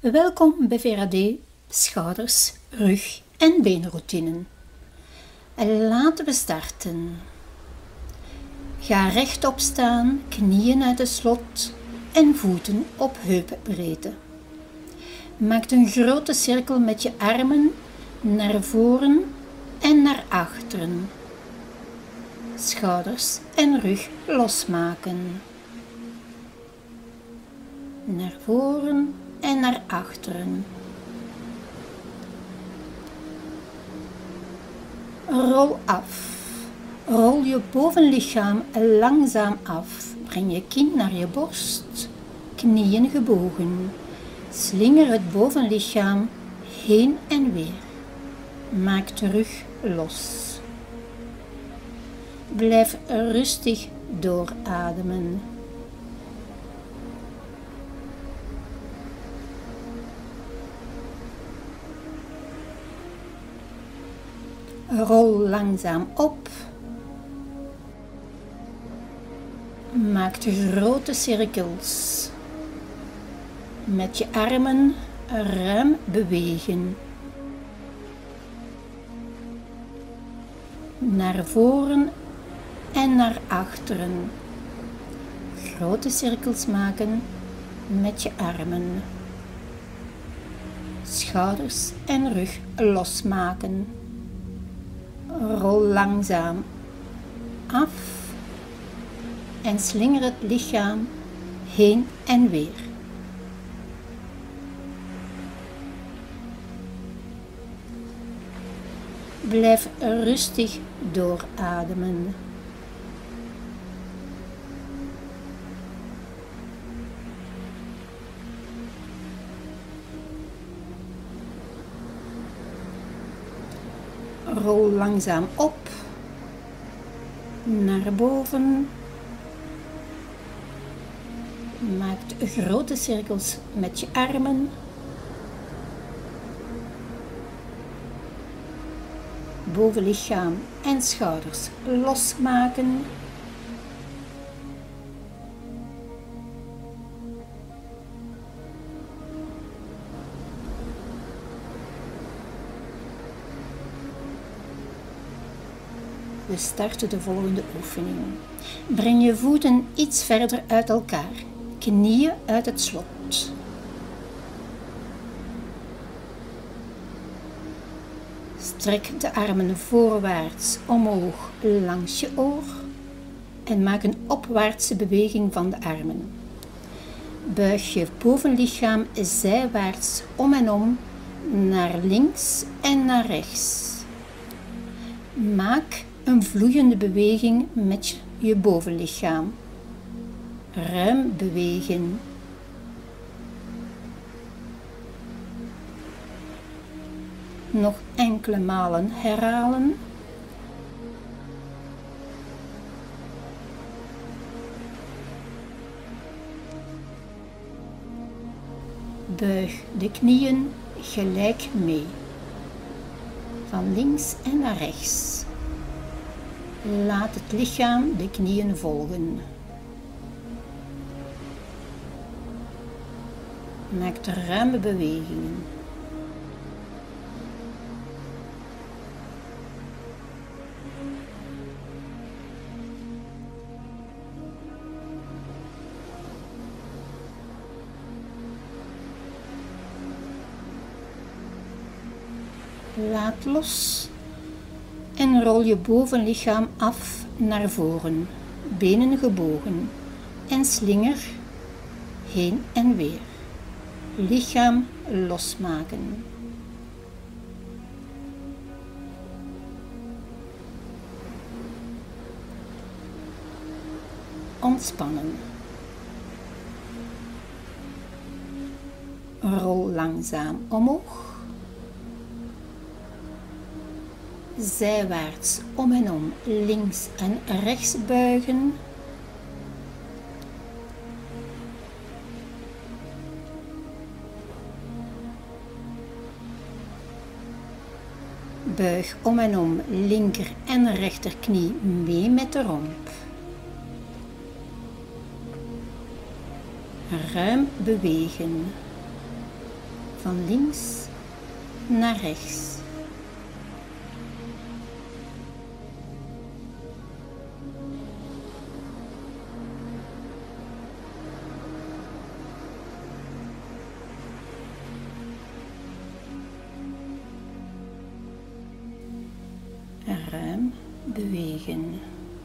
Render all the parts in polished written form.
Welkom bij VRAD, schouders, rug en beenroutine. Laten we starten. Ga rechtop staan, knieën uit de slot en voeten op heupbreedte. Maak een grote cirkel met je armen naar voren en naar achteren. Schouders en rug losmaken. Naar voren en naar achteren. Rol af. Rol je bovenlichaam langzaam af. Breng je kin naar je borst, knieën gebogen. Slinger het bovenlichaam heen en weer. Maak de rug los. Blijf rustig doorademen. Rol langzaam op. Maak de grote cirkels. Met je armen ruim bewegen. Naar voren en naar achteren. Grote cirkels maken met je armen. Schouders en rug losmaken. Rol langzaam af en slinger het lichaam heen en weer. Blijf rustig doorademen. Rol langzaam op, naar boven. Maak grote cirkels met je armen. Bovenlichaam en schouders losmaken. We starten de volgende oefening. Breng je voeten iets verder uit elkaar. Knieën uit het slot. Strek de armen voorwaarts omhoog langs je oor en maak een opwaartse beweging van de armen. Buig je bovenlichaam zijwaarts om en om naar links en naar rechts. Maak een vloeiende beweging met je bovenlichaam. Ruim bewegen. Nog enkele malen herhalen. Buig de knieën gelijk mee. Van links en naar rechts. Laat het lichaam de knieën volgen. Maak de ruime bewegingen. Laat los en rol je bovenlichaam af naar voren, benen gebogen en slinger heen en weer. Lichaam losmaken. Ontspannen. Rol langzaam omhoog. Zijwaarts om en om, links en rechts buigen. Buig om en om, linker en rechterknie mee met de romp. Ruim bewegen. van links naar rechts. Ruim bewegen.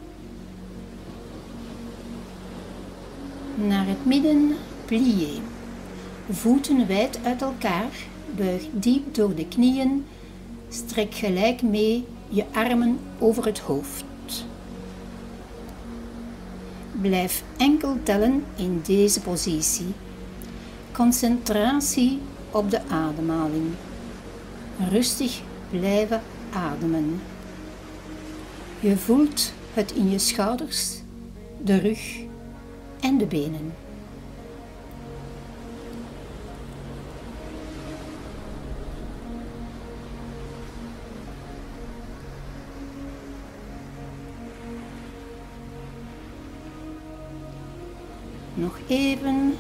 Naar het midden, plié. Voeten wijd uit elkaar, buig diep door de knieën, strek gelijk mee je armen over het hoofd. Blijf enkel tellen in deze positie. Concentratie op de ademhaling. Rustig blijven ademen. Je voelt het in je schouders, de rug en de benen. Nog even.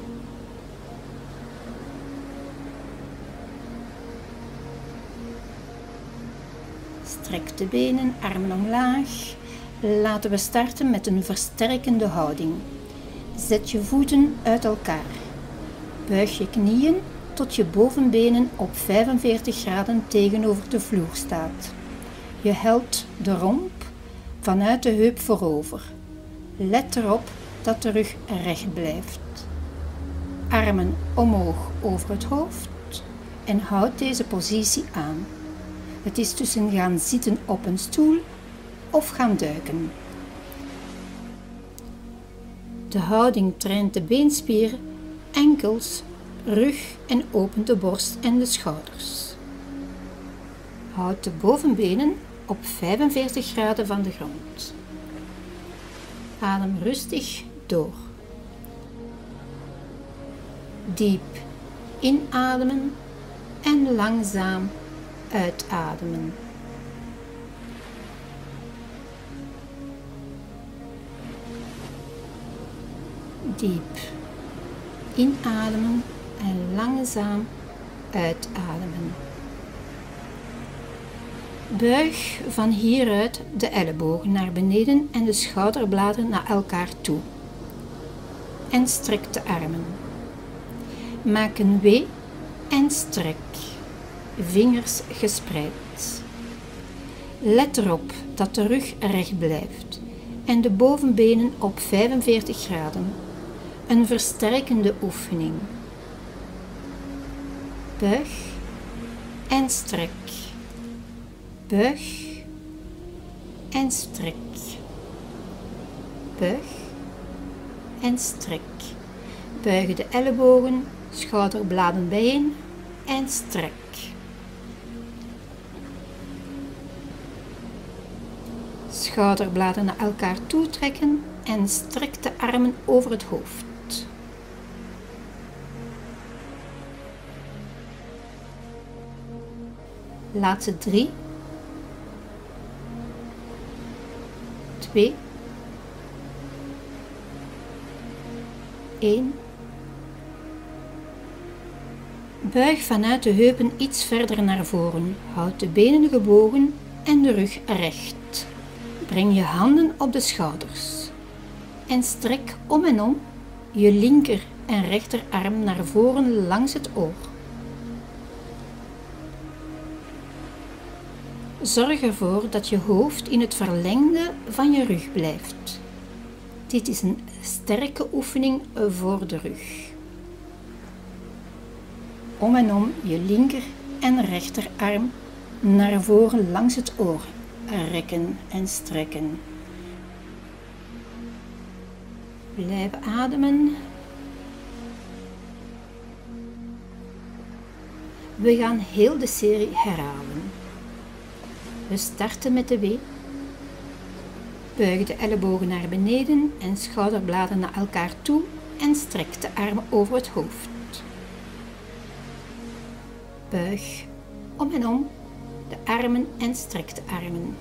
Strek de benen, armen omlaag. Laten we starten met een versterkende houding. Zet je voeten uit elkaar. Buig je knieën tot je bovenbenen op 45 graden tegenover de vloer staat. Je helt de romp vanuit de heup voorover. Let erop dat de rug recht blijft. Armen omhoog over het hoofd en houd deze positie aan. Het is tussen gaan zitten op een stoel of gaan duiken. De houding traint de beenspieren, enkels, rug en opent de borst en de schouders. Houd de bovenbenen op 45 graden van de grond. Adem rustig door. Diep inademen en langzaam uitademen. Diep inademen en langzaam uitademen. Buig van hieruit de ellebogen naar beneden en de schouderbladen naar elkaar toe. En strek de armen. Maak een W en strek. Vingers gespreid. Let erop dat de rug recht blijft en de bovenbenen op 45 graden. Een versterkende oefening. Buig en strek. Buig en strek. Buig en strek. Buig de ellebogen, schouderbladen bijeen en strek. Schouderbladen naar elkaar toe trekken en strek de armen over het hoofd. Laatste 3, 2, 1. Buig vanuit de heupen iets verder naar voren. Houd de benen gebogen en de rug recht. Breng je handen op de schouders. En strek om en om je linker en rechterarm naar voren langs het oor. Zorg ervoor dat je hoofd in het verlengde van je rug blijft. Dit is een sterke oefening voor de rug. Om en om je linker en rechterarm naar voren langs het oor rekken en strekken. Blijf ademen. We gaan heel de serie herhalen. We starten met de W. Buig de ellebogen naar beneden en schouderbladen naar elkaar toe en strek de armen over het hoofd. Buig om en om de armen en strek de armen.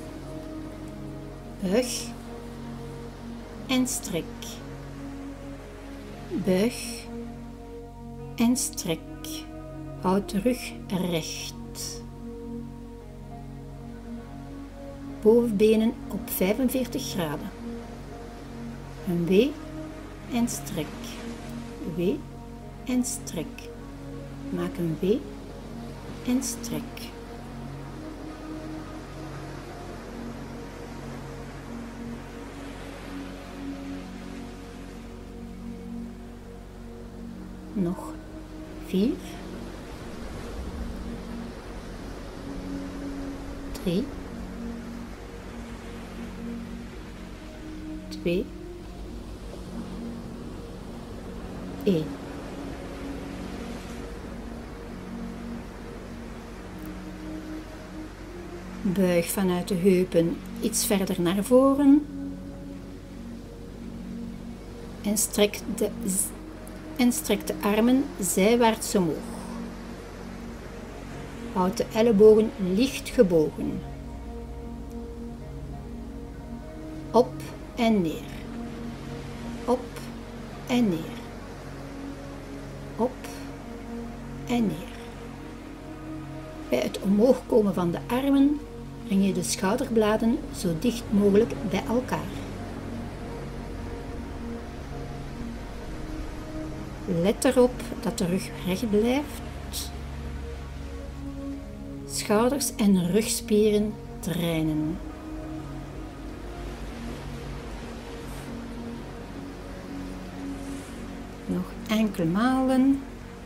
Buig en strek. Buig en strek. Houd de rug recht. Bovenbenen op 45 graden. Een W en strek. W en strek. Maak een W en strek. Nog 4, 3, 2, 1. Buig vanuit de heupen iets verder naar voren en strek de armen zijwaarts omhoog. Houd de ellebogen licht gebogen. Op en neer. Op en neer. Op en neer. Bij het omhoog komen van de armen breng je de schouderbladen zo dicht mogelijk bij elkaar. Let erop dat de rug recht blijft. Schouders en rugspieren trainen. Nog enkele malen.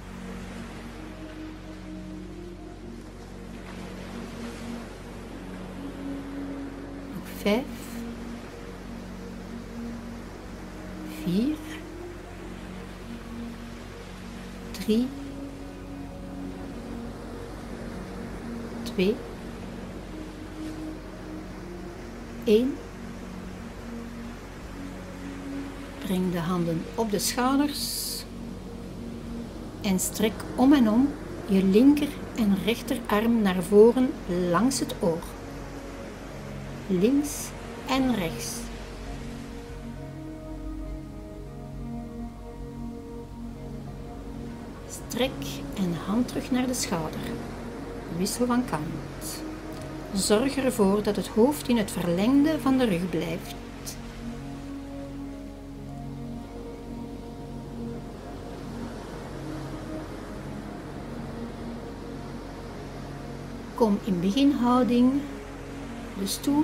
Nog 5, 4, 3, 2, 1. Breng de handen op de schouders en strek om en om je linker en rechterarm naar voren langs het oor. Links en rechts. Strek en hand terug naar de schouder. Wissel van kant. Zorg ervoor dat het hoofd in het verlengde van de rug blijft. Kom in beginhouding, de stoel,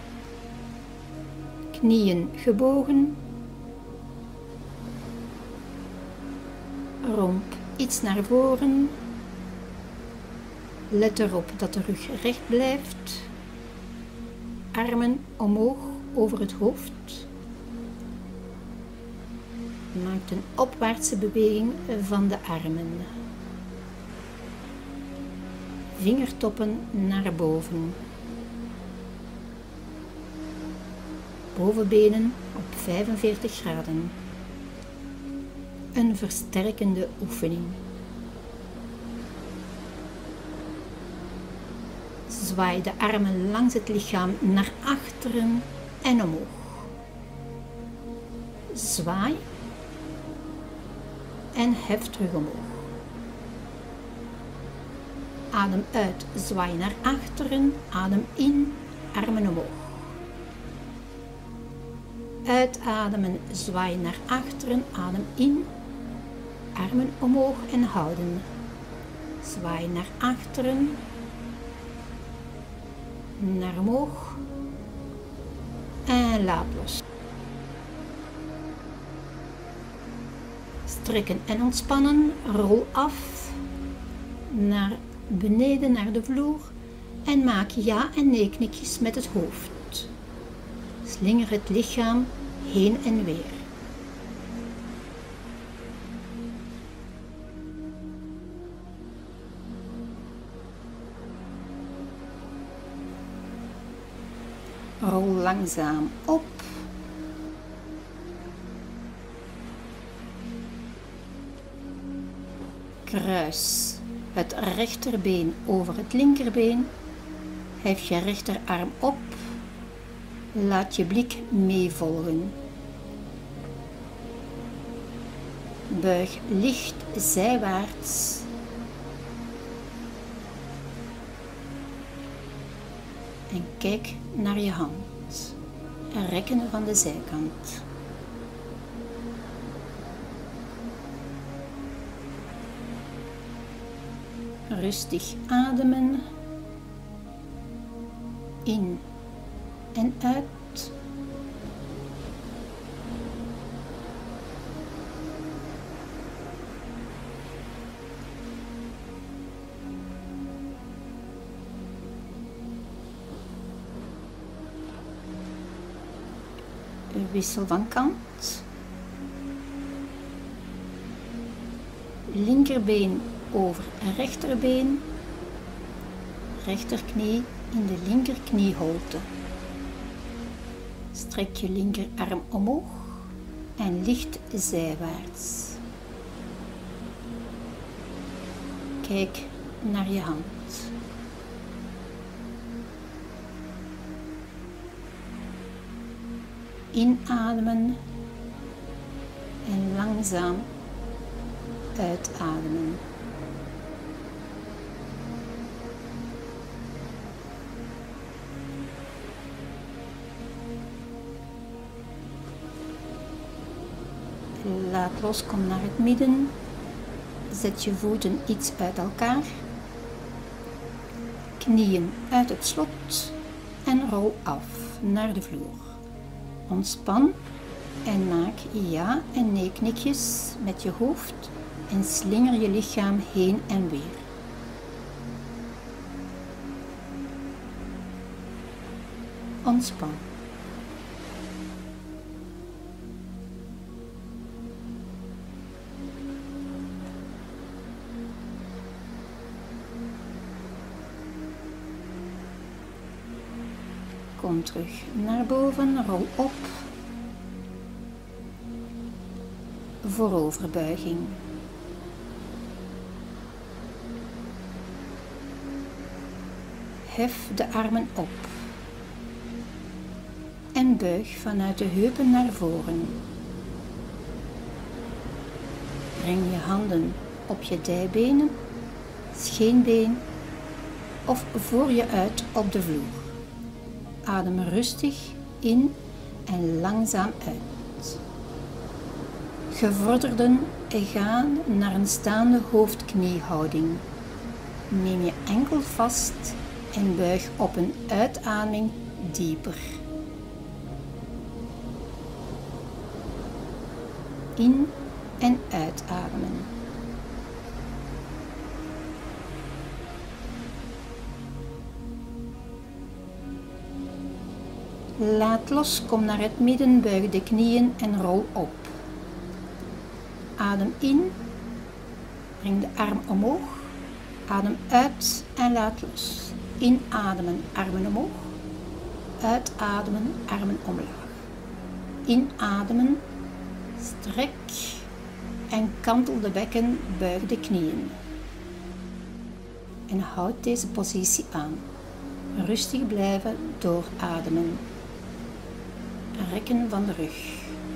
knieën gebogen, romp iets naar voren. Let erop dat de rug recht blijft, armen omhoog over het hoofd. Maak een opwaartse beweging van de armen. Vingertoppen naar boven. Bovenbenen op 45 graden. Een versterkende oefening. Zwaai de armen langs het lichaam naar achteren en omhoog. Zwaai en hef terug omhoog. Adem uit, zwaai naar achteren, adem in, armen omhoog. Uitademen, zwaai naar achteren, adem in, armen omhoog en houden. Zwaai naar achteren, naar omhoog en laat los. Strekken en ontspannen, rol af naar beneden naar de vloer en maak ja- en nee-knikjes met het hoofd. Slinger het lichaam heen en weer. Rol langzaam op. Kruis het rechterbeen over het linkerbeen. Hef je rechterarm op. Laat je blik meevolgen. Buig licht zijwaarts en kijk naar je hand. Rekken van de zijkant. Rustig ademen. In en uit. Wissel van kant. Linkerbeen over rechterbeen. Rechterknie in de linkerknieholte. Strek je linkerarm omhoog en licht zijwaarts. Kijk naar je hand. Inademen en langzaam uitademen. Laat los, kom naar het midden. Zet je voeten iets uit elkaar. Knieën uit het slot en rol af naar de vloer. Ontspan en maak ja- en nee-knikjes met je hoofd en slinger je lichaam heen en weer. Ontspan. Kom terug naar boven, rol op. Vooroverbuiging. Hef de armen op. En buig vanuit de heupen naar voren. Breng je handen op je dijbenen, scheenbeen of voor je uit op de vloer. Adem rustig in en langzaam uit. Gevorderden gaan naar een staande hoofd-kniehouding. Neem je enkel vast en buig op een uitademing dieper. In- en uitademen. Laat los, kom naar het midden, buig de knieën en rol op. Adem in, breng de arm omhoog, adem uit en laat los. Inademen, armen omhoog, uitademen, armen omlaag. Inademen, strek en kantel de bekken, buig de knieën. En houd deze positie aan. Rustig blijven doorademen. Rekken van de rug.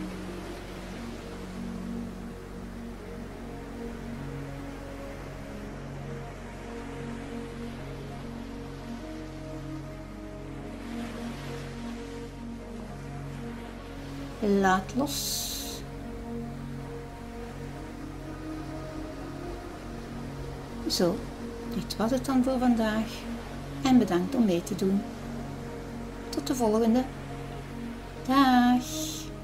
Laat los. Zo, dit was het dan voor vandaag en bedankt om mee te doen. Tot de volgende. Dag!